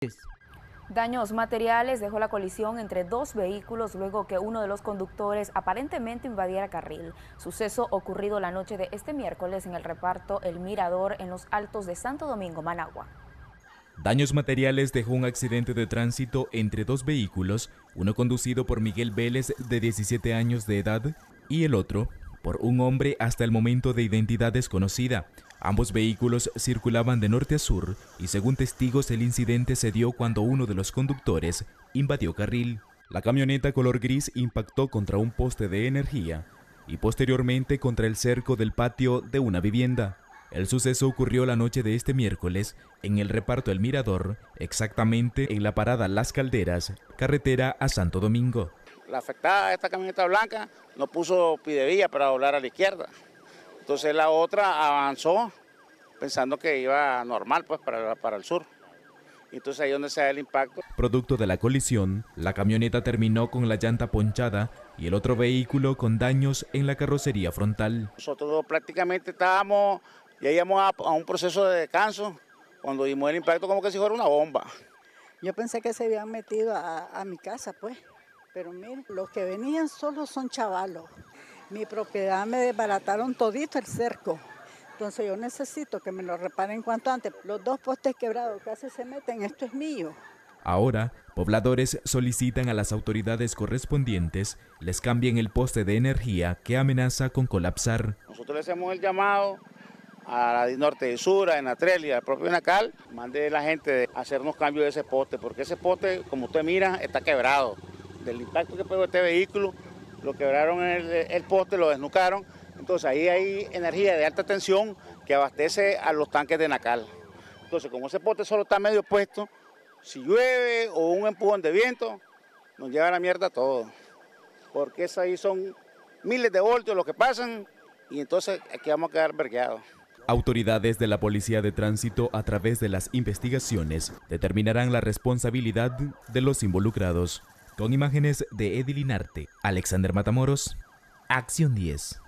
Daños materiales dejó la colisión entre dos vehículos luego que uno de los conductores aparentemente invadiera carril. Suceso ocurrido la noche de este miércoles en el reparto El Mirador en los Altos de Santo Domingo, Managua. Daños materiales dejó un accidente de tránsito entre dos vehículos, uno conducido por Miguel Vélez, de 17 años de edad, y el otro por un hombre hasta el momento de identidad desconocida. Ambos vehículos circulaban de norte a sur y según testigos el incidente se dio cuando uno de los conductores invadió carril. La camioneta color gris impactó contra un poste de energía y posteriormente contra el cerco del patio de una vivienda. El suceso ocurrió la noche de este miércoles en el reparto El Mirador, exactamente en la parada Las Calderas, carretera a Santo Domingo. La afectada, esta camioneta blanca, no puso pidevía para doblar a la izquierda. Entonces la otra avanzó pensando que iba normal pues para el sur. Entonces ahí es donde se da el impacto. Producto de la colisión, la camioneta terminó con la llanta ponchada y el otro vehículo con daños en la carrocería frontal. Nosotros prácticamente ya íbamos a un proceso de descanso cuando vimos el impacto como que si fuera una bomba. Yo pensé que se habían metido a mi casa pues, pero miren, los que venían solo son chavalos. Mi propiedad me desbarataron todito el cerco. Entonces yo necesito que me lo reparen cuanto antes. Los dos postes quebrados casi se meten, esto es mío. Ahora, pobladores solicitan a las autoridades correspondientes les cambien el poste de energía que amenaza con colapsar. Nosotros le hacemos el llamado a la Norte y Sur, a Enatrel y al propio Enacal, mande la gente de hacernos cambio de ese poste, porque ese poste, como usted mira, está quebrado. Del impacto que pegó este vehículo, lo quebraron el poste, lo desnucaron. Entonces ahí hay energía de alta tensión que abastece a los tanques de Enacal. Entonces como ese poste solo está medio puesto, si llueve o un empujón de viento, nos lleva a la mierda todo. Porque eso ahí son miles de voltios los que pasan y entonces aquí vamos a quedar vergueados. Autoridades de la Policía de Tránsito, a través de las investigaciones, determinarán la responsabilidad de los involucrados. Con imágenes de Edilinarte, Alexander Matamoros, Acción 10.